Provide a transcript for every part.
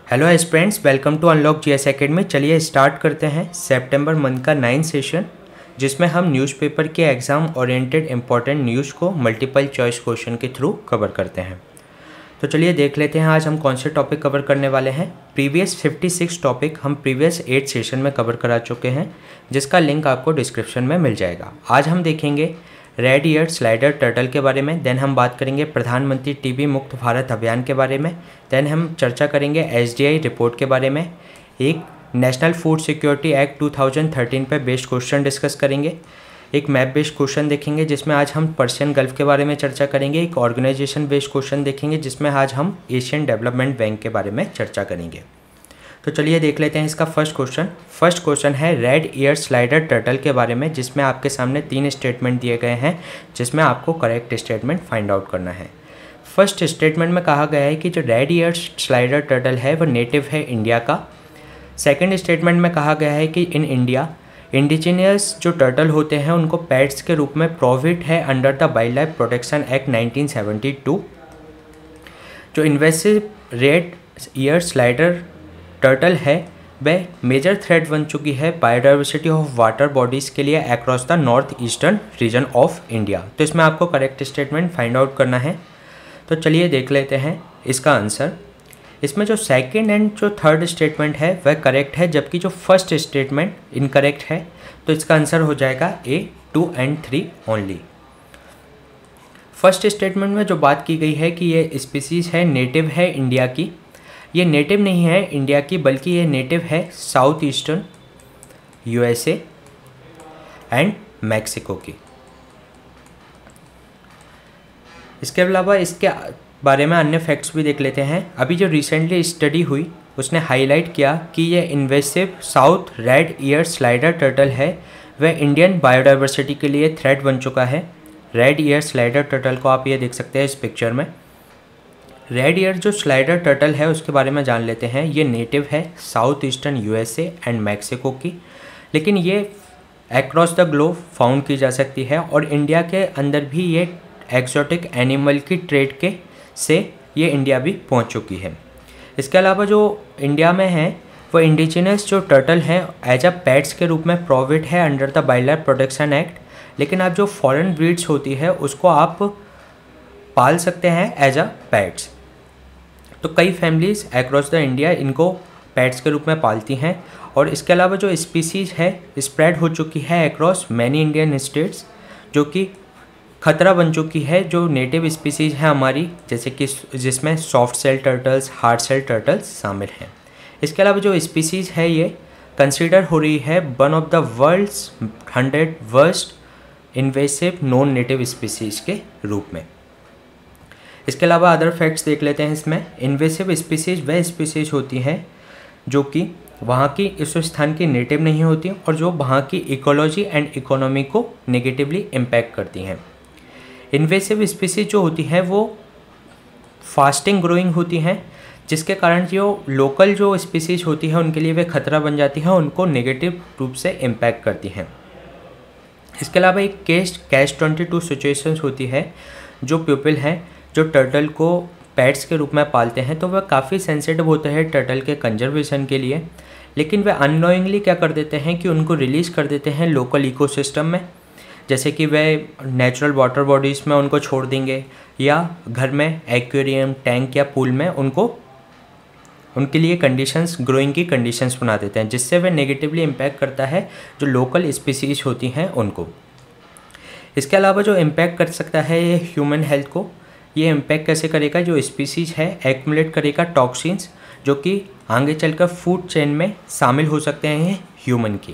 Hello aspirants, welcome to unlock GS academy. चलिए start करते हैं सितंबर मंथ का 9 सेशन, जिसमें हम न्यूज़पेपर के एग्ज़ाम ओरिएंटेड इंपॉर्टेंट न्यूज़ को मल्टीपल चॉइस क्वेश्चन के थ्रू कवर करते हैं। तो चलिए देख लेते हैं आज हम कौन से टॉपिक कवर करने वाले हैं। प्रीवियस 56 टॉपिक हम प्रीवियस 8 सेशन में कवर करा चुके हैं, जिसका लिंक आपको डिस्क्रिप्शन में मिल जाएगा। आज हम देखेंगे रेड ईयर स्लाइडर टर्टल के बारे में, देन हम बात करेंगे प्रधानमंत्री टीबी मुक्त भारत अभियान के बारे में, देन हम चर्चा करेंगे एसडीआई रिपोर्ट के बारे में, एक नेशनल फूड सिक्योरिटी एक्ट 2013 पे बेस्ड क्वेश्चन डिस्कस करेंगे, एक मैप बेस्ड क्वेश्चन देखेंगे जिसमें आज हम पर्शियन गल्फ के बारे में चर्चा करेंगे, एक ऑर्गेनाइजेशन बेस्ड क्वेश्चन देखेंगे जिसमें आज हम एशियन डेवलपमेंट बैंक के बारे में चर्चा करेंगे। तो चलिए देख लेते हैं इसका फर्स्ट क्वेश्चन है रेड ईयर स्लाइडर टर्टल के बारे में, जिसमें आपके सामने 3 स्टेटमेंट दिए गए हैं जिसमें आपको करेक्ट स्टेटमेंट फाइंड आउट करना है। फर्स्ट स्टेटमेंट में कहा गया है कि जो रेड ईयर स्लाइडर टर्टल है वो नेटिव है इंडिया का। सेकंड स्टेटमेंट में कहा गया है कि इन इंडिया इंडिजिनियस जो टर्टल होते हैं उनको पेट्स के रूप में प्रोविड है under the wildlife protection act 1972। जो invasive red ear slider turtle है वह मेजर थ्रेट बन चुकी है बायोडाइवर्सिटी ऑफ वाटर बॉडीज़ के लिए across the north eastern region of India. तो इसमें आपको करेक्ट स्टेटमेंट फाइंड आउट करना है। तो चलिए देख लेते हैं इसका आंसर। इसमें जो सेकंड एंड जो थर्ड स्टेटमेंट है वह करेक्ट है, जबकि जो फर्स्ट स्टेटमेंट इनकरेक्ट है। तो इसका आंसर हो जाएगा A 2 and 3 only. First statement में जो बात की गई है कि ये स्पीसीज़ है नेटिव है इंडिया की, ये नेटिव नहीं है इंडिया की, बल्कि ये नेटिव है south eastern USA and Mexico की। इसके अलावा इसके बारे में अन्य फैक्ट्स भी देख लेते हैं। अभी जो रिसेंटली स्टडी हुई उसने हाईलाइट किया कि ये invasive south red ear slider turtle है वह इंडियन बायोडाइवर्सिटी के लिए थ्रेट बन चुका है। रेड ईयर स्लाइडर टर्टल को आप ये देख सकते हैं इस पिक्चर में। रेड ईयर जो स्लाइडर टर्टल है उसके बारे में जान लेते हैं। ये नेटिव है south eastern USA and Mexico की, लेकिन ये अक्रॉस द ग्लोब फाउंड की जा सकती है और इंडिया के अंदर भी ये एक्सोटिक एनिमल की ट्रेड के से ये इंडिया भी पहुंच चुकी है। इसके अलावा जो इंडिया में है वो इंडिजिनस जो टर्टल हैं एज अ पेट्स के रूप में प्रोविड है under the wildlife protection act, लेकिन आप जो फॉरेन ब्रीड्स होती है उसको आप पाल सकते हैं एज अ पेट्स। तो कई फैमिलीज़ अक्रॉस द इंडिया इनको पेट्स के रूप में पालती हैं। और इसके अलावा जो स्पीसीज़ है स्प्रेड हो चुकी है अक्रॉस मैनी इंडियन स्टेट्स, जो कि खतरा बन चुकी है जो नेटिव स्पीसीज़ है हमारी, जैसे कि जिसमें soft shell turtles, hard shell turtles शामिल हैं। इसके अलावा जो स्पीसीज़ है ये कंसीडर हो रही है one of the world's 100 worst invasive non native species के रूप में। इसके अलावा अदर फैक्ट्स देख लेते हैं इसमें। इन्वेसिव स्पीसीज़ वह स्पीसीज़ होती हैं जो कि वहाँ की इस स्थान की नेटिव नहीं होती और जो वहाँ की इकोलॉजी एंड इकोनॉमी को नेगेटिवली इम्पैक्ट करती हैं। इन्वेसिव स्पीसीज़ जो होती हैं वो फास्टिंग ग्रोइंग होती हैं, जिसके कारण जो लोकल जो स्पीसीज़ होती है उनके लिए वे खतरा बन जाती हैं, उनको नेगेटिव रूप से इम्पैक्ट करती हैं। इसके अलावा एक कैच 22 सिचुएशंस होती है। जो पीपल हैं जो टर्टल को पेट्स के रूप में पालते हैं तो वह काफ़ी सेंसिटिव होते हैं टर्टल के कंजर्वेशन के लिए, लेकिन वे अननोइंगली क्या कर देते हैं कि उनको रिलीज़ कर देते हैं लोकल इकोसिस्टम में, जैसे कि वे नेचुरल वाटर बॉडीज़ में उनको छोड़ देंगे या घर में एक्वेरियम, टैंक या पूल में उनको उनके लिए कंडीशंस, ग्रोइंग की कंडीशंस बना देते हैं, जिससे वे नेगेटिवली इम्पैक्ट करता है जो लोकल स्पीसीज़ होती हैं उनको। इसके अलावा जो इम्पैक्ट कर सकता है ये ह्यूमन हेल्थ को, ये इम्पैक्ट कैसे करेगा, जो स्पीसीज़ है एक्यूमुलेट करेगा टॉक्सिन्स जो कि आगे चलकर फूड चेन में शामिल हो सकते हैं ह्यूमन की।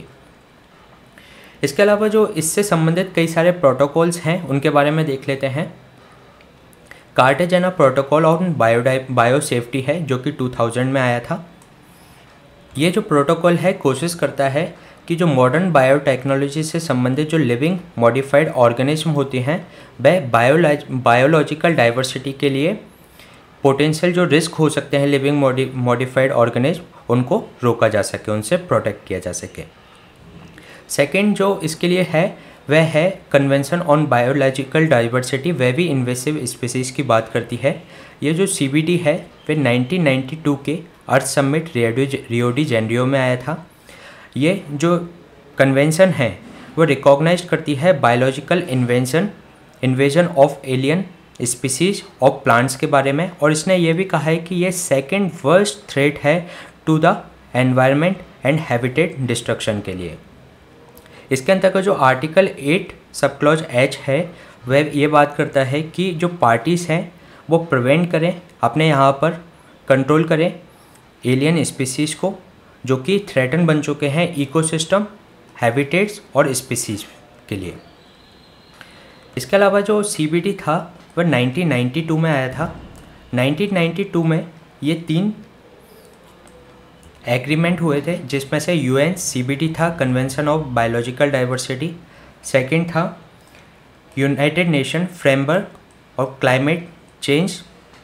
इसके अलावा जो इससे संबंधित कई सारे प्रोटोकॉल्स हैं उनके बारे में देख लेते हैं। Cartagena protocol on biosafety है जो कि 2000 में आया था। ये जो प्रोटोकॉल है कोशिश करता है कि जो मॉडर्न बायोटेक्नोलॉजी से संबंधित जो लिविंग मॉडिफाइड ऑर्गेनिज्म होती हैं वह बायोलॉजिकल डाइवर्सिटी के लिए पोटेंशियल जो रिस्क हो सकते हैं लिविंग मॉडिफाइड ऑर्गेनिज्म उनको रोका जा सके, उनसे प्रोटेक्ट किया जा सके। सेकेंड जो इसके लिए है वह है कन्वेंशन ऑन बायोलॉजिकल डाइवर्सिटी, वह भी इन्वेसिव स्पीसीज़ की बात करती है। ये जो CBD है वह 1992 के Earth Summit Rio de Janeiro में आया था। ये जो कन्वेंशन है वो रिकॉग्नाइज करती है biological invasion of alien species of plants के बारे में, और इसने ये भी कहा है कि ये सेकेंड वर्स्ट थ्रेट है to the environment and habitat destruction के लिए। इसके अंतर्गत जो आर्टिकल 8 सब क्लॉज H है वह ये बात करता है कि जो पार्टीज़ हैं वो प्रिवेंट करें, अपने यहाँ पर कंट्रोल करें एलियन स्पीसीज़ को जो कि थ्रेटन बन चुके हैं इकोसिस्टम, हैबिटेट्स और स्पीसीज के लिए। इसके अलावा जो CBD था वह 1992 में आया था। 1992 में ये 3 एग्रीमेंट हुए थे, जिसमें से UN CBD था, convention of biological diversity, second था यूनाइटेड नेशन फ्रेमवर्क और क्लाइमेट चेंज,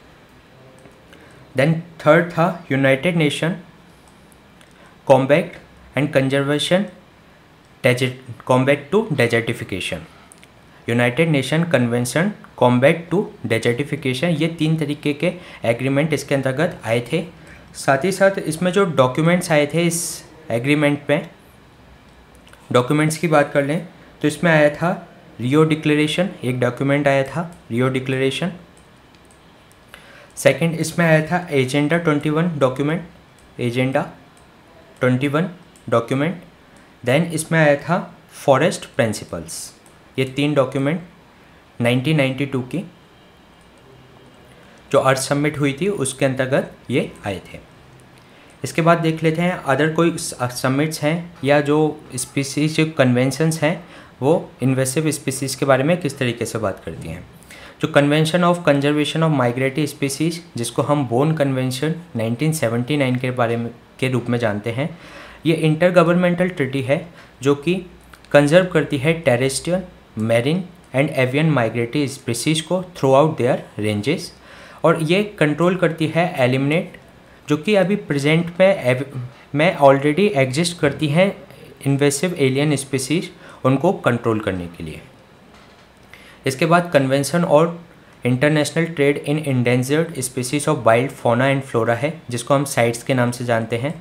देन थर्ड था United Nation combat and conservation combat to desertification, United Nation convention combat to desertification. ये 3 तरीके के एग्रीमेंट इसके अंतर्गत आए थे। साथ ही साथ इसमें जो डॉक्यूमेंट्स आए थे इस एग्रीमेंट में, डॉक्यूमेंट्स की बात कर लें तो इसमें आया था रियो डिक्लेरेशन, एक डॉक्यूमेंट आया था रियो डिक्लेरेशन। सेकंड इसमें आया था agenda 21 document, agenda 21 document. Then इसमें आया था फॉरेस्ट प्रिंसिपल्स। ये 3 डॉक्यूमेंट 1992 की जो अर्थ समिट हुई थी उसके अंतर्गत ये आए थे। इसके बाद देख लेते हैं अदर कोई समिट्स हैं या जो स्पीसीज जो कन्वेंशंस हैं वो इन्वेसिव स्पीसीज़ के बारे में किस तरीके से बात करती हैं। जो convention of conservation of migratory species, जिसको हम बोन कन्वेंशन 1979 के बारे में के रूप में जानते हैं, ये इंटर गवर्नमेंटल ट्रीटी है जो कि कंजर्व करती है terrestrial, marine and avian migratory species को थ्रू आउट देयर रेंजेस, और ये कंट्रोल करती है एलिमिनेट जो कि अभी प्रेजेंट में ऑलरेडी एग्जिस्ट करती हैं इन्वेसिव एलियन स्पीसीज़, उनको कंट्रोल करने के लिए। इसके बाद कन्वेंशन और international trade in endangered species of wild fauna and flora है, जिसको हम साइट्स के नाम से जानते हैं।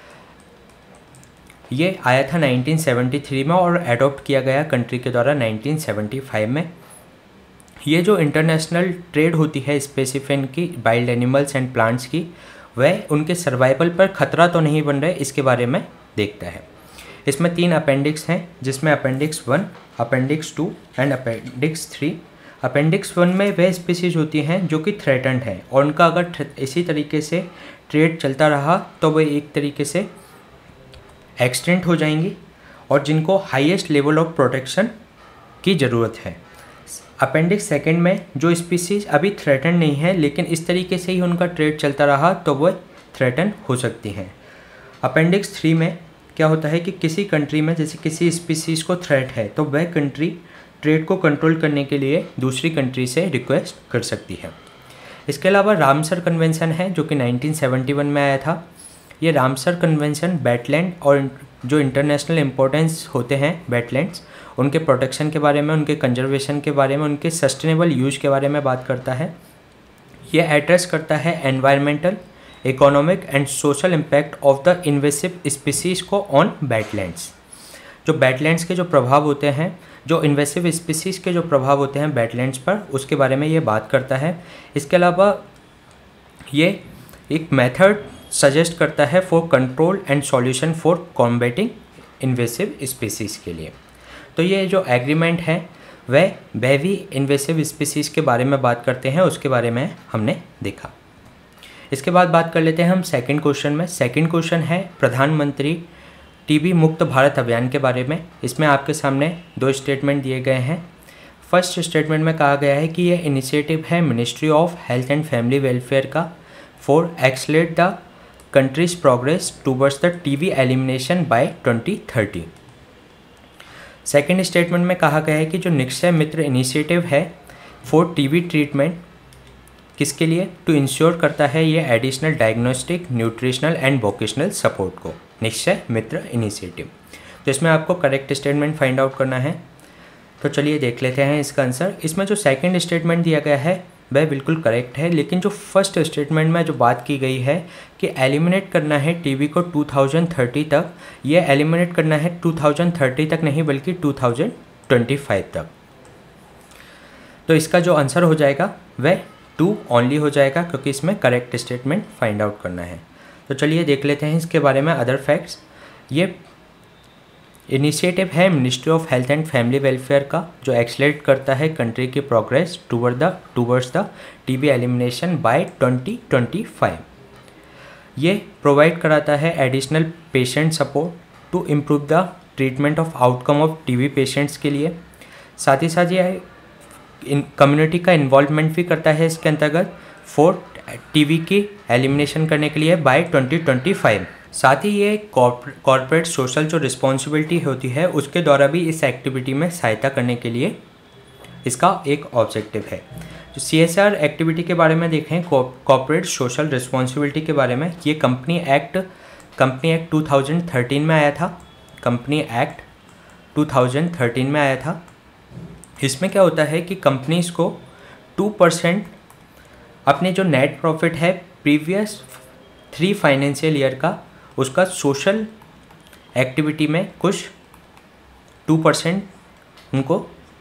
ये आया था 1973 में और एडॉप्ट किया गया कंट्री के द्वारा 1975 में। ये जो इंटरनेशनल ट्रेड होती है स्पेसिफिन की वाइल्ड एनिमल्स एंड प्लांट्स की, वह उनके सर्वाइवल पर खतरा तो नहीं बन रहे इसके बारे में देखता है। इसमें 3 अपेंडिक्स हैं, जिसमें appendix 1, appendix 2 and appendix 3। Appendix 1 में वह स्पीसीज होती हैं जो कि थ्रेटन्ड हैं और उनका अगर इसी तरीके से ट्रेड चलता रहा तो वह एक तरीके से एक्सटेंट हो जाएंगी और जिनको हाईएस्ट लेवल ऑफ प्रोटेक्शन की ज़रूरत है। अपेंडिक्स 2 में जो स्पीसीज अभी थ्रेटन नहीं है लेकिन इस तरीके से ही उनका ट्रेड चलता रहा तो वह थ्रेटन हो सकती हैं। अपेंडिक्स 3 में क्या होता है कि किसी कंट्री में जैसे किसी स्पीसीज़ को थ्रेट है तो वह कंट्री ट्रेड को कंट्रोल करने के लिए दूसरी कंट्री से रिक्वेस्ट कर सकती है। इसके अलावा रामसर कन्वेंशन है जो कि 1971 में आया था। ये रामसर कन्वेंशन वेटलैंड और जो इंटरनेशनल इम्पोर्टेंस होते हैं वेटलैंड्स, उनके प्रोटेक्शन के बारे में, उनके कंजर्वेशन के बारे में, उनके सस्टेनेबल यूज के बारे में बात करता है। ये एड्रेस करता है environmental, economic and social impact of the invasive species को ऑन वेटलैंड्स। जो वेटलैंड्स के जो प्रभाव होते हैं, जो इन्वेसिव स्पीसीज़ के जो प्रभाव होते हैं वेटलैंड्स पर, उसके बारे में ये बात करता है। इसके अलावा ये एक मेथड सजेस्ट करता है for control and solution for combating invasive species के लिए। तो ये जो एग्रीमेंट है वह भी इन्वेसिव स्पीसीज़ के बारे में बात करते हैं, उसके बारे में हमने देखा। इसके बाद बात कर लेते हैं हम सेकंड क्वेश्चन में। सेकंड क्वेश्चन है प्रधानमंत्री टीबी मुक्त भारत अभियान के बारे में। इसमें आपके सामने 2 स्टेटमेंट दिए गए हैं। फर्स्ट स्टेटमेंट में कहा गया है कि यह इनिशिएटिव है ministry of health and family welfare का for accelerate the country's progress towards the TB elimination by 2030। Second statement में कहा गया है कि जो निक्षय मित्र इनिशिएटिव है फॉर टीबी ट्रीटमेंट किसके लिए, टू इंश्योर करता है ये additional diagnostic, nutritional and vocational support को, निश्चय मित्र इनिशिएटिव। तो इसमें आपको करेक्ट स्टेटमेंट फाइंड आउट करना है। तो चलिए देख लेते हैं इसका आंसर। इसमें जो सेकंड स्टेटमेंट दिया गया है वह बिल्कुल करेक्ट है, लेकिन जो फर्स्ट स्टेटमेंट में जो बात की गई है कि एलिमिनेट करना है टीबी को 2030 तक, ये एलिमिनेट करना है 2030 तक नहीं बल्कि 2025 तक। तो इसका जो आंसर हो जाएगा वह 2 ओनली हो जाएगा, क्योंकि इसमें करेक्ट स्टेटमेंट फाइंड आउट करना है। तो चलिए देख लेते हैं इसके बारे में अदर फैक्ट्स। ये इनिशिएटिव है ministry of health and family welfare का, जो एक्सलेट करता है कंट्री की progress towards the TB elimination by 2025। ये प्रोवाइड कराता है additional patient support to improve the treatment of outcome of TB patients के लिए। साथ ही साथ ये कम्युनिटी का इन्वॉल्वमेंट भी करता है इसके अंतर्गत फॉर टीबी की एलिमिनेशन करने के लिए बाय 2025। साथ ही ये कॉर्पोरेट सोशल जो रिस्पॉन्सिबिलिटी होती है उसके द्वारा भी इस एक्टिविटी में सहायता करने के लिए इसका एक ऑब्जेक्टिव है। जो CSR एक्टिविटी के बारे में देखें, कॉर्पोरेट सोशल रिस्पॉन्सिबिलिटी के बारे में, ये कंपनी एक्ट 2013 में आया था। कंपनी एक्ट 2013 में आया था। इसमें क्या होता है कि कंपनीज़ को 2% अपने जो नेट प्रॉफिट है प्रीवियस 3 फाइनेंशियल ईयर का, उसका सोशल एक्टिविटी में कुछ 2% उनको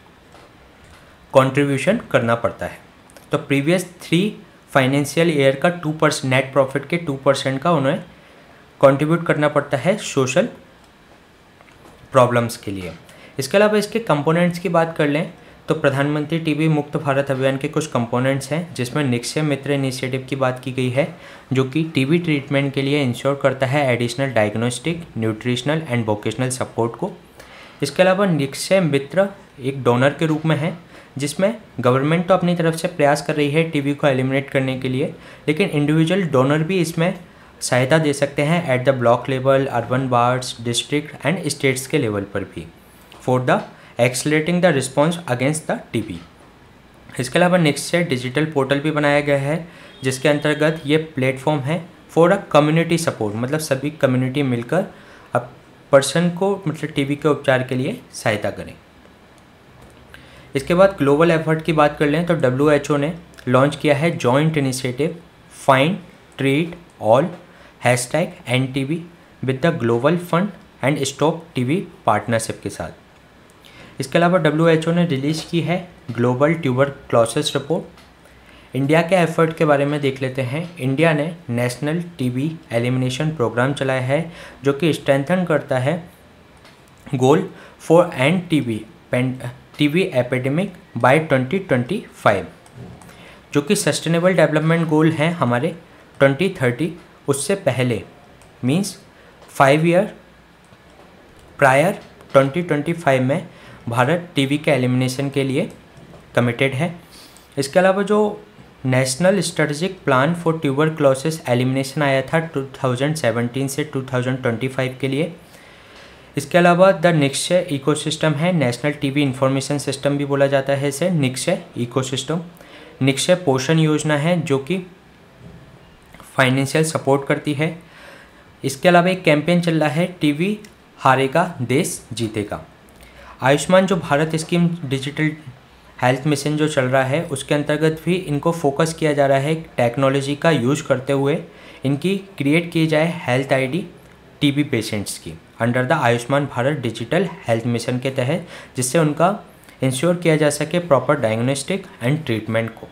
कंट्रीब्यूशन करना पड़ता है। तो प्रीवियस 3 फाइनेंशियल ईयर का 2% नेट प्रॉफिट के 2% का उन्हें कंट्रीब्यूट करना पड़ता है सोशल प्रॉब्लम्स के लिए। इसके अलावा इसके कंपोनेंट्स की बात कर लें तो प्रधानमंत्री टीबी मुक्त भारत अभियान के कुछ कंपोनेंट्स हैं, जिसमें निक्षय मित्र इनिशिएटिव की बात की गई है, जो कि टीबी ट्रीटमेंट के लिए इंश्योर करता है additional diagnostic, nutritional and vocational support को। इसके अलावा निक्षय मित्र एक डोनर के रूप में है, जिसमें गवर्नमेंट तो अपनी तरफ से प्रयास कर रही है टीबी को एलिमिनेट करने के लिए, लेकिन इंडिविजुअल डोनर भी इसमें सहायता दे सकते हैं at the block level, urban wards, district and states के लेवल पर भी, for the accelerating the response against the TB. इसके अलावा निक्षय डिजिटल पोर्टल भी बनाया गया है, जिसके अंतर्गत ये प्लेटफॉर्म है फॉर अ कम्युनिटी सपोर्ट, मतलब सभी कम्युनिटी मिलकर अब पर्सन को मतलब टीबी के उपचार के लिए सहायता करें। इसके बाद ग्लोबल एफर्ट की बात कर लें तो WHO ने लॉन्च किया है joint initiative find treat all #NTB with the global fund and stop TB partnership के साथ। इसके अलावा WHO ने रिलीज़ की है ग्लोबल ट्यूबरक्लोसिस रिपोर्ट। इंडिया के एफर्ट के बारे में देख लेते हैं। इंडिया ने नेशनल टीबी एलिमिनेशन प्रोग्राम चलाया है, जो कि स्ट्रेंथन करता है goal for end TB epidemic by 2025, जो कि सस्टेनेबल डेवलपमेंट गोल हैं हमारे 2030, उससे पहले मीन्स 5 ईयर प्रायर 2025 में भारत टीबी के एलिमिनेशन के लिए कमिटेड है। इसके अलावा जो national strategic plan for tuberculosis elimination आया था 2017 से 2025 के लिए। इसके अलावा द निक्षय इकोसिस्टम है, नेशनल टीबी इंफॉर्मेशन सिस्टम भी बोला जाता है इसे, निक्षय इकोसिस्टम। निक्षय पोषण योजना है, जो कि फाइनेंशियल सपोर्ट करती है। इसके अलावा एक कैंपेन चल रहा है टीबी हारेगा देश जीतेगा। आयुष्मान जो Bharat scheme digital health mission जो चल रहा है, उसके अंतर्गत भी इनको फोकस किया जा रहा है टेक्नोलॉजी का यूज करते हुए इनकी क्रिएट की जाए हेल्थ ID टीबी पेशेंट्स की under the Ayushman Bharat digital health mission के तहत, जिससे उनका इंश्योर किया जा सके प्रॉपर डायग्नोस्टिक एंड ट्रीटमेंट को।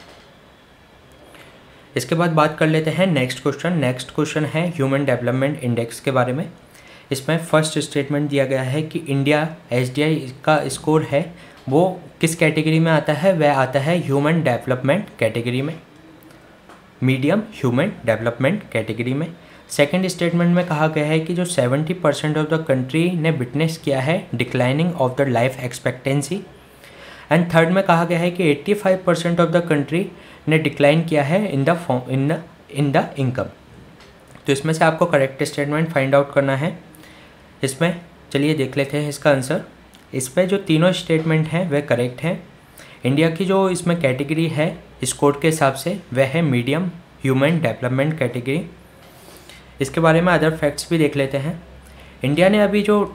इसके बाद बात कर लेते हैं नेक्स्ट क्वेश्चन है ह्यूमन डेवलपमेंट इंडेक्स के बारे में। इसमें फर्स्ट स्टेटमेंट दिया गया है कि इंडिया HDI का स्कोर है वो किस कैटेगरी में आता है, वह आता है ह्यूमन डेवलपमेंट कैटेगरी में, मीडियम ह्यूमन डेवलपमेंट कैटेगरी में। सेकंड स्टेटमेंट में कहा गया है कि जो 70% ऑफ द कंट्री ने विटनेस किया है declining of the life expectancy, and third में कहा गया है कि 85% ऑफ द कंट्री ने डिक्लाइन किया है इन द इनकम। तो इसमें से आपको करेक्ट स्टेटमेंट फाइंड आउट करना है। इसमें चलिए देख लेते हैं इसका आंसर। इसमें जो तीनों स्टेटमेंट हैं वह करेक्ट हैं। इंडिया की जो इसमें कैटेगरी है स्कोर के हिसाब से वह है मीडियम ह्यूमन डेवलपमेंट कैटेगरी। इसके बारे में अदर फैक्ट्स भी देख लेते हैं। इंडिया ने अभी जो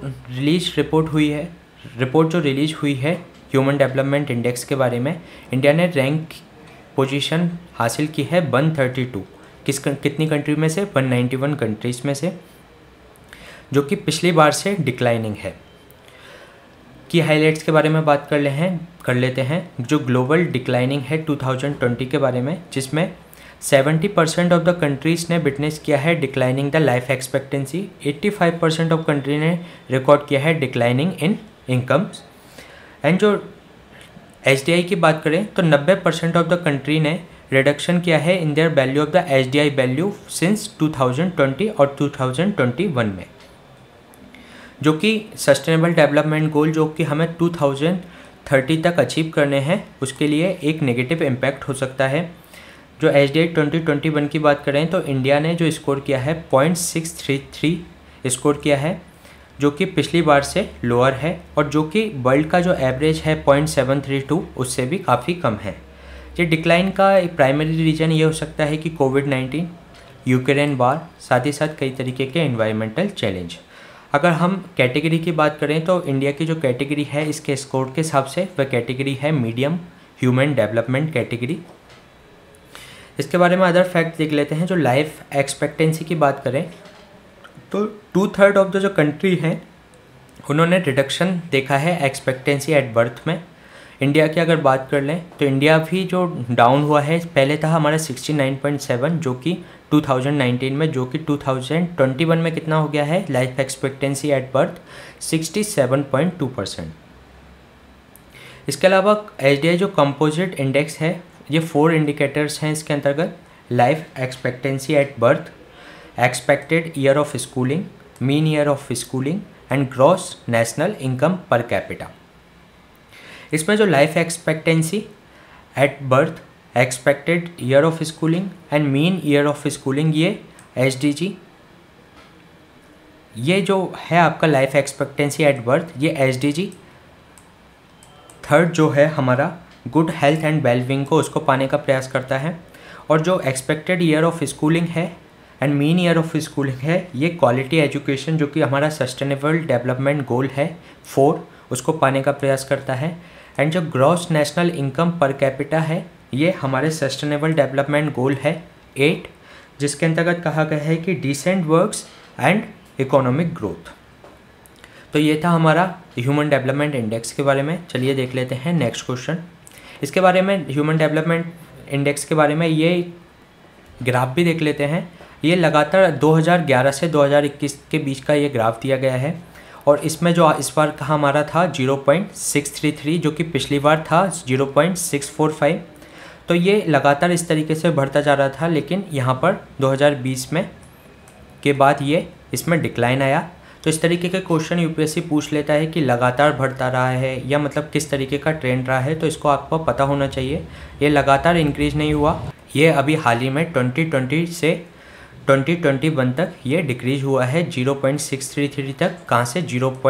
रिपोर्ट जो रिलीज हुई है ह्यूमन डेवलपमेंट इंडेक्स के बारे में, इंडिया ने रैंक पोजीशन हासिल की है 132, कितनी कंट्री में से, 191 कंट्रीज़ में से, जो कि पिछली बार से डिक्लाइनिंग है। की हाइलाइट्स के बारे में बात कर लेते हैं। जो ग्लोबल डिक्लाइनिंग है 2020 के बारे में, जिसमें 70% ऑफ द कंट्रीज़ ने विटनेस किया है declining the life expectancy, 85% of country ने रिकॉर्ड किया है डिक्लाइनिंग इन इनकम्स। एंड जो HDI की बात करें तो 90% ऑफ द कंट्री ने रिडक्शन किया है in their value of the HDI value since 2020 और 2021 में, जो कि सस्टेनेबल डेवलपमेंट गोल जो कि हमें 2030 तक अचीव करने हैं, उसके लिए एक नेगेटिव इम्पैक्ट हो सकता है। जो HDI 2021 की बात करें तो इंडिया ने जो स्कोर किया है 0.633 स्कोर किया है, जो कि पिछली बार से लोअर है, और जो कि वर्ल्ड का जो एवरेज है 0.732 उससे भी काफ़ी कम है। ये डिक्लाइन का एक प्राइमरी रीज़न ये हो सकता है कि कोविड-19, यूक्रेन वार, साथ ही साथ कई तरीके के एनवायरमेंटल चैलेंज। अगर हम कैटेगरी की बात करें तो इंडिया की जो कैटेगरी है इसके स्कोर के हिसाब से वह कैटेगरी है मीडियम ह्यूमन डेवलपमेंट कैटेगरी। इसके बारे में अदर फैक्ट देख लेते हैं। जो लाइफ एक्सपेक्टेंसी की बात करें तो 2/3 ऑफ द जो कंट्री हैं उन्होंने रिडक्शन देखा है एक्सपेक्टेंसी एट बर्थ में। इंडिया की अगर बात कर लें तो इंडिया भी जो डाउन हुआ है, पहले था हमारा 69.7 जो कि 2019 में, जो कि 2021 में कितना हो गया है लाइफ एक्सपेक्टेंसी एट बर्थ 67.2%। इसके अलावा HDI जो कंपोजिट इंडेक्स है, ये 4 इंडिकेटर्स हैं इसके अंतर्गत: life expectancy at birth, expected year of schooling, mean year of schooling and gross national income per capita. इसमें जो life expectancy at birth, expected year of schooling and mean year of schooling, ये SDG, ये जो है आपका life expectancy at birth, ये SDG 3rd जो है हमारा गुड हेल्थ एंड वेलबींग को उसको पाने का प्रयास करता है। और जो एक्सपेक्टेड ईयर ऑफ स्कूलिंग है and mean year of schooling है, ये क्वालिटी एजुकेशन जो कि हमारा सस्टेनेबल डेवलपमेंट गोल है 4, उसको पाने का प्रयास करता है। एंड जो gross national income per capita है, ये हमारे सस्टेनेबल डेवलपमेंट गोल है 8, जिसके अंतर्गत कहा गया है कि decent works and economic growth. तो ये था हमारा ह्यूमन डेवलपमेंट इंडेक्स के बारे में। चलिए देख लेते हैं नेक्स्ट क्वेश्चन। इसके बारे में ह्यूमन डेवलपमेंट इंडेक्स के बारे में ये ग्राफ भी देख लेते हैं। ये लगातार 2011 से 2021 के बीच का ये ग्राफ दिया गया है, और इसमें जो इस बार का हमारा था 0.633, जो कि पिछली बार था 0.645। तो ये लगातार इस तरीके से बढ़ता जा रहा था, लेकिन यहाँ पर 2020 में के बाद ये इसमें डिक्लाइन आया। तो इस तरीके के क्वेश्चन UPSC पूछ लेता है कि लगातार बढ़ता रहा है या मतलब किस तरीके का ट्रेंड रहा है, तो इसको आपको पता होना चाहिए। ये लगातार इंक्रीज नहीं हुआ, ये अभी हाल ही में 2020 से 2021 तक ये डिक्रीज हुआ है 0.633 तक। कहाँ से?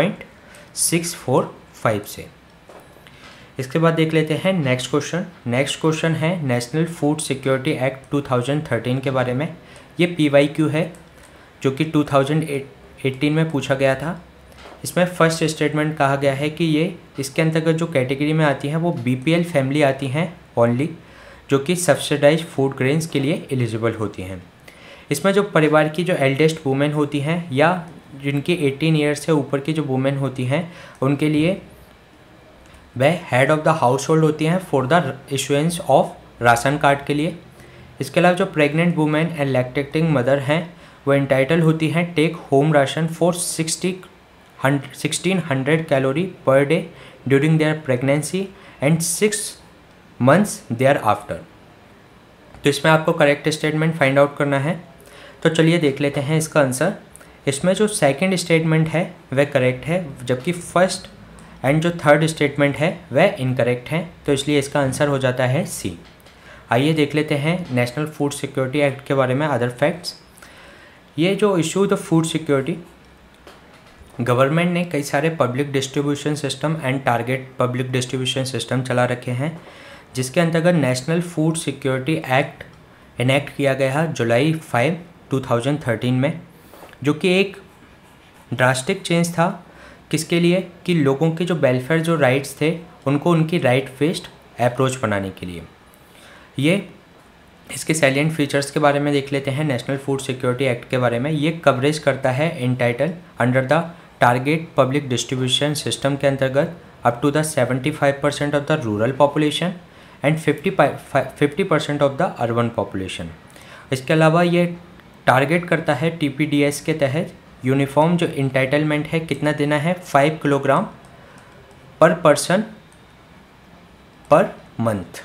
0.645 से। इसके बाद देख लेते हैं नेक्स्ट क्वेश्चन। नेक्स्ट क्वेश्चन है नेशनल फूड सिक्योरिटी एक्ट 2013 के बारे में। ये PYQ है जो कि 2018 में पूछा गया था। इसमें फर्स्ट स्टेटमेंट कहा गया है कि ये इसके अंतर्गत जो कैटेगरी में आती हैं वो BPL फैमिली आती हैं ओनली, जो कि सब्सिडाइज फूड ग्रेन्स के लिए एलिजिबल होती हैं। इसमें जो परिवार की जो एल्डेस्ट वुमेन होती हैं या जिनकी 18 ईयर्स से ऊपर की जो वुमेन होती हैं, उनके लिए वह head of the household होती हैं for the issuance of ration card के लिए। इसके अलावा जो pregnant women and lactating mother हैं वो एंटाइटल होती हैं take home ration for 1600 calorie per day during their pregnancy and 6 months thereafter. तो इसमें आपको करेक्ट स्टेटमेंट फाइंड आउट करना है। तो चलिए देख लेते हैं इसका आंसर। इसमें जो सेकंड स्टेटमेंट है वह करेक्ट है, जबकि फर्स्ट एंड जो थर्ड स्टेटमेंट है वह इनकरेक्ट है, तो इसलिए इसका आंसर हो जाता है C। आइए देख लेते हैं नेशनल फूड सिक्योरिटी एक्ट के बारे में अदर फैक्ट्स। ये जो issue the food security, government ने कई सारे public distribution system and target public distribution system चला रखे हैं, जिसके अंतर्गत national food security act enact किया गया है जुलाई 5, 2013 में, जो कि एक ड्रास्टिक चेंज था। किसके लिए? कि लोगों के जो वेलफेयर जो राइट्स थे उनको उनकी राइट बेस्ड अप्रोच बनाने के लिए। ये इसके सैलिएंट फीचर्स के बारे में देख लेते हैं। नेशनल फूड सिक्योरिटी एक्ट के बारे में, ये कवरेज करता है entitle under the target public distribution system के अंतर्गत up to the 75% of the rural population and 50% of the urban population. इसके अलावा ये टारगेट करता है TPDS के तहत यूनिफॉर्म जो इंटाइटलमेंट है कितना देना है, 5 किलोग्राम पर पर्सन पर मंथ।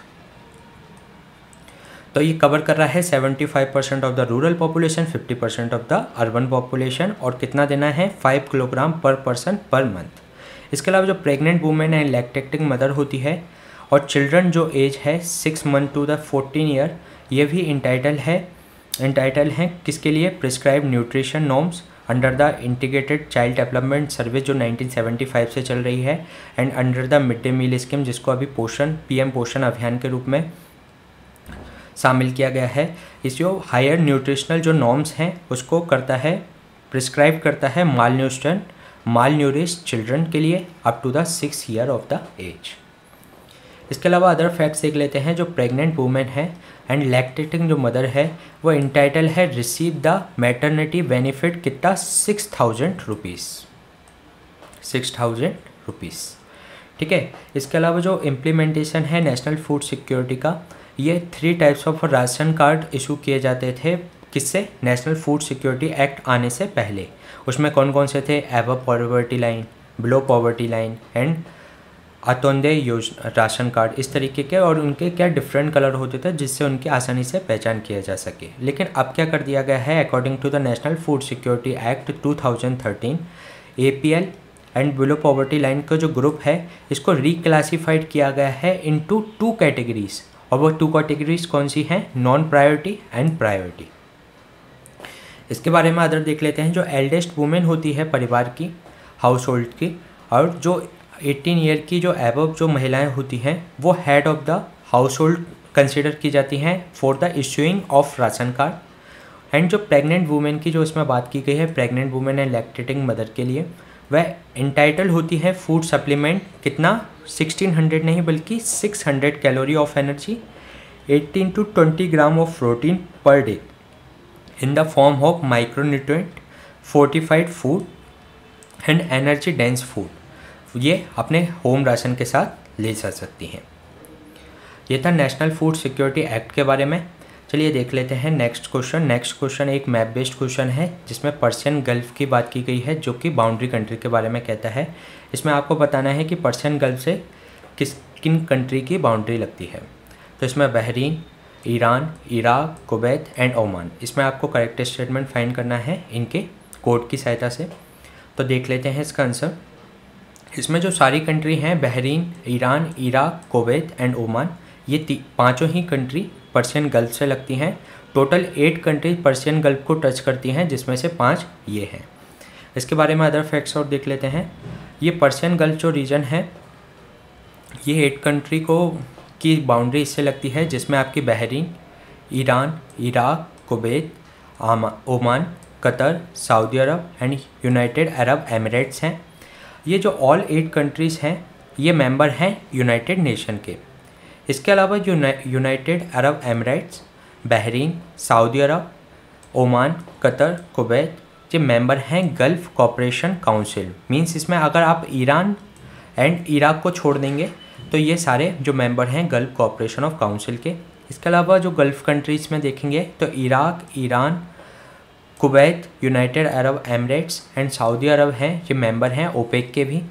तो ये कवर कर रहा है 75% of the rural population, 50% of the urban population, और कितना देना है, 5 किलोग्राम पर पर्सन पर मंथ। इसके अलावा जो pregnant women and lactating mother होती है और चिल्ड्रन जो एज है 6 मंथ टू द 14 ईयर, ये भी इंटाइटल हैं किसके लिए, prescribe nutrition norms under the integrated child development service जो 1975 से चल रही है, and under the mid day meal scheme जिसको अभी PM पोषण अभियान के रूप में शामिल किया गया है। इस जो हायर न्यूट्रिशनल जो नॉर्म्स हैं उसको करता है, प्रिस्क्राइब करता है मालन्यूरिश्ड चिल्ड्रन के लिए up to the 6 year of the age. इसके अलावा अदर फैक्ट्स देख लेते हैं। जो प्रेग्नेंट वुमेन है एंड लैक्टेटिंग जो मदर है वो इंटाइटल है रिसीव द मैटरनिटी बेनिफिट कितना, 6,000 रुपीज़। ठीक है। इसके अलावा जो इम्प्लीमेंटेशन है नेशनल फूड सिक्योरिटी का, ये 3 types of ration card issue किए जाते थे किससे, नेशनल फूड सिक्योरिटी एक्ट आने से पहले। उसमें कौन कौन से थे, above poverty line, below poverty line and Antyodaya ration card, इस तरीके के, और उनके क्या डिफरेंट कलर होते थे जिससे उनकी आसानी से पहचान किया जा सके। लेकिन अब क्या कर दिया गया है, according to the national food security act 2013, APL and below poverty line का जो ग्रुप है इसको रिक्लासीफाइड किया गया है इनटू 2 कैटेगरीज, और वो 2 कैटेगरीज कौन सी हैं, नॉन प्रायोरिटी एंड प्रायोरिटी। इसके बारे में अदर देख लेते हैं। जो एल्डेस्ट वुमेन होती है परिवार की, हाउस होल्ड की, और जो 18 ईयर की जो एबव जो महिलाएं होती हैं वो head of the household consider की जाती हैं for the issuing of ration card. And जो प्रेग्नेंट वुमेन की जो इसमें बात की गई है, pregnant women and lactating mother के लिए, वह इंटाइटल होती है फूड सप्लीमेंट कितना, 1600 नहीं बल्कि 600 calorie of energy, 18 to 20 gram of protein per day in the form of micronutrient, fortified food and energy dense food. ये अपने होम राशन के साथ ले जा सकती हैं। ये था नेशनल फूड सिक्योरिटी एक्ट के बारे में। चलिए देख लेते हैं नेक्स्ट क्वेश्चन एक मैप बेस्ड क्वेश्चन है जिसमें पर्शियन गल्फ की बात की गई है जो कि बाउंड्री कंट्री के बारे में कहता है। इसमें आपको बताना है कि पर्शियन गल्फ से किन कंट्री की बाउंड्री लगती है। तो इसमें Bahrain, Iran, Iraq, Kuwait and Oman, इसमें आपको करेक्ट स्टेटमेंट फाइंड करना है इनके कोड की सहायता से। तो देख लेते हैं इसका आंसर। इसमें जो सारी कंट्री हैं, Bahrain, Iran, Iraq, Kuwait and Oman, ये पाँचों ही कंट्री पर्शियन गल्फ से लगती हैं। टोटल 8 कंट्री पर्शियन गल्फ को टच करती हैं जिसमें से 5 ये हैं। इसके बारे में अदर फैक्ट्स और देख लेते हैं। ये पर्शियन गल्फ जो रीजन है ये 8 कंट्री की बाउंड्री इससे लगती है जिसमें आपकी Bahrain, Iran, Iraq, Kuwait, Oman, Qatar, Saudi Arabia and United Arab Emirates हैं। ये जो ऑल 8 कंट्रीज़ हैं ये मेंबर हैं यूनाइटेड नेशन के। इसके अलावा United Arab Emirates, Bahrain, Saudi Arabia, Oman, Qatar, Kuwait ये मेंबर हैं गल्फ़ कोऑपरेशन काउंसिल। मींस इसमें अगर आप ईरान एंड इराक को छोड़ देंगे तो ये सारे जो मेंबर हैं गल्फ़ कोऑपरेशन ऑफ काउंसिल के। इसके अलावा जो गल्फ़ कंट्रीज़ में देखेंगे तो Iraq, Iran, Kuwait, united Arab Emirates and Saudi Arab हैं, ये मेंबर हैं ओपेक के भी।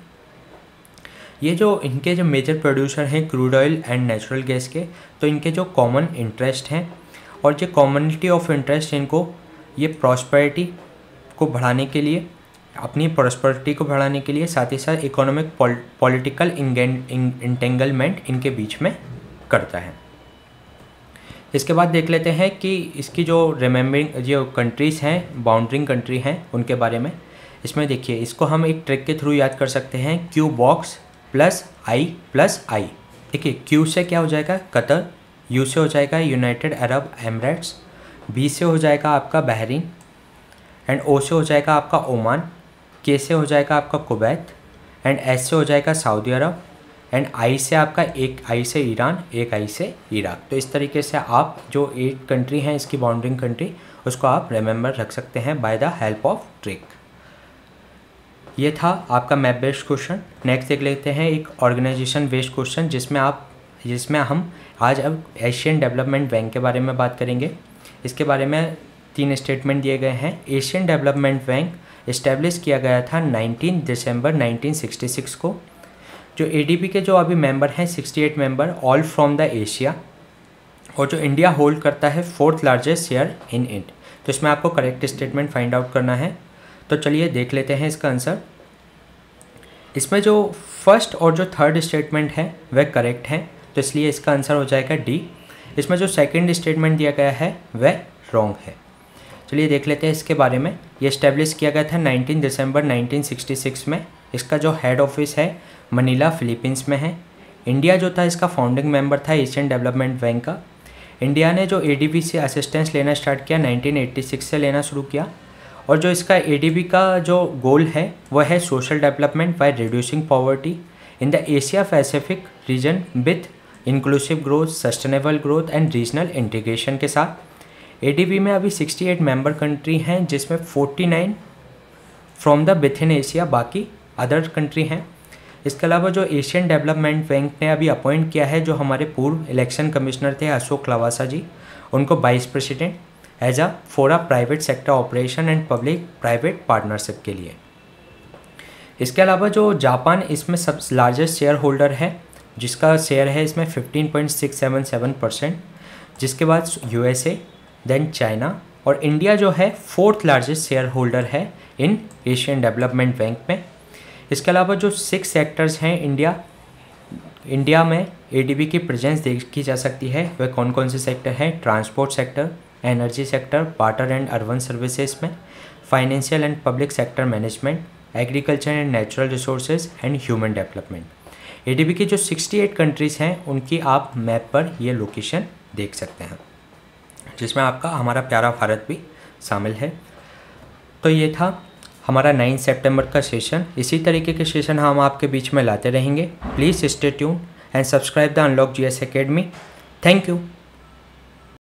ये जो इनके जो मेजर प्रोड्यूसर हैं crude oil and natural gas के, तो इनके जो कॉमन इंटरेस्ट हैं और जो कॉमनिटी ऑफ इंटरेस्ट इनको ये प्रॉस्पेरिटी को बढ़ाने के लिए, अपनी प्रॉस्पेरिटी को बढ़ाने के लिए, साथ ही साथ इकोनॉमिक पॉलिटिकल इंटेंगलमेंट इनके बीच में करता है। इसके बाद देख लेते हैं कि इसकी जो रिमेम्बरिंग जो कंट्रीज़ हैं, बाउंड्रिंग कंट्री हैं, उनके बारे में। इसमें देखिए, इसको हम एक ट्रिक के थ्रू याद कर सकते हैं, क्यू बॉक्स प्लस आई। देखिए क्यू से क्या हो जाएगा कतर, यू से हो जाएगा यूनाइटेड अरब एमिरेट्स, बी से हो जाएगा आपका बहरीन एंड ओ से हो जाएगा आपका ओमान, के से हो जाएगा आपका कुवैत एंड एस से हो जाएगा सऊदी अरब एंड आई से आपका एक आई से ईरान, एक आई से इराक। तो इस तरीके से आप जो 8 कंट्री हैं इसकी बाउंड्रिंग कंट्री, उसको आप रिमेंबर रख सकते हैं by the help of trick. ये था आपका मैप बेस्ड क्वेश्चन। नेक्स्ट देख लेते हैं एक ऑर्गेनाइजेशन बेस्ड क्वेश्चन, जिसमें हम आज अब एशियन डेवलपमेंट बैंक के बारे में बात करेंगे। इसके बारे में 3 स्टेटमेंट दिए गए हैं। एशियन डेवलपमेंट बैंक इस्टेब्लिश किया गया था 19 दिसंबर 1966 को। जो एडीबी के जो अभी मेंबर हैं 68 member, all from the Asia, और जो इंडिया होल्ड करता है 4th largest share in it. तो इसमें आपको करेक्ट स्टेटमेंट फाइंड आउट करना है। तो चलिए देख लेते हैं इसका आंसर। इसमें जो फर्स्ट और जो थर्ड स्टेटमेंट है वह करेक्ट हैं, तो इसलिए इसका आंसर हो जाएगा डी। इसमें जो सेकंड स्टेटमेंट दिया गया है वह रॉन्ग है। चलिए देख लेते हैं इसके बारे में। ये इस्टेब्लिश किया गया था 19 दिसंबर 1966 में। इसका जो हेड ऑफिस है मनीला, फिलीपींस में है। इंडिया जो था इसका फाउंडिंग मेंबर था एशियन डेवलपमेंट बैंक का। इंडिया ने जो एडीबी से असिस्टेंस लेना स्टार्ट किया 1986 से लेना शुरू किया। और जो इसका एडीबी का जो गोल है वह है social development by reducing poverty in the Asia Pacific region with inclusive growth, sustainable growth and regional integration के साथ। एडीबी में अभी 68 मेंबर कंट्री हैं, जिसमें 49 from the with in Asia, बाकी अदर कंट्री हैं। इसके अलावा जो एशियन डेवलपमेंट बैंक ने अभी अपॉइंट किया है, जो हमारे पूर्व इलेक्शन कमिश्नर थे अशोक लवासा जी, उनको vice president as a for a private sector operation and public private partnership के लिए। इसके अलावा जो जापान इसमें सब लार्जेस्ट शेयर होल्डर है, जिसका शेयर है इसमें 15.677%, जिसके बाद यूएसए, देन चाइना, और इंडिया जो है 4th लार्जेस्ट शेयर होल्डर है इन एशियन डेवलपमेंट बैंक में। इसके अलावा जो 6 सेक्टर्स हैं इंडिया में एडीबी की प्रेजेंस देखी जा सकती है, वह कौन कौन से सेक्टर हैं? Transport sector, energy sector, water and urban services में, financial and public sector management, agriculture and natural resources and human development. ADB की जो 68 कंट्रीज़ हैं उनकी आप मैप पर ये लोकेशन देख सकते हैं, जिसमें आपका हमारा प्यारा भारत भी शामिल है। तो ये था हमारा 9 सितंबर का सेशन। इसी तरीके के सेशन हम आपके बीच में लाते रहेंगे। Please stay tune and subscribe the unlock GS academy. Thank you.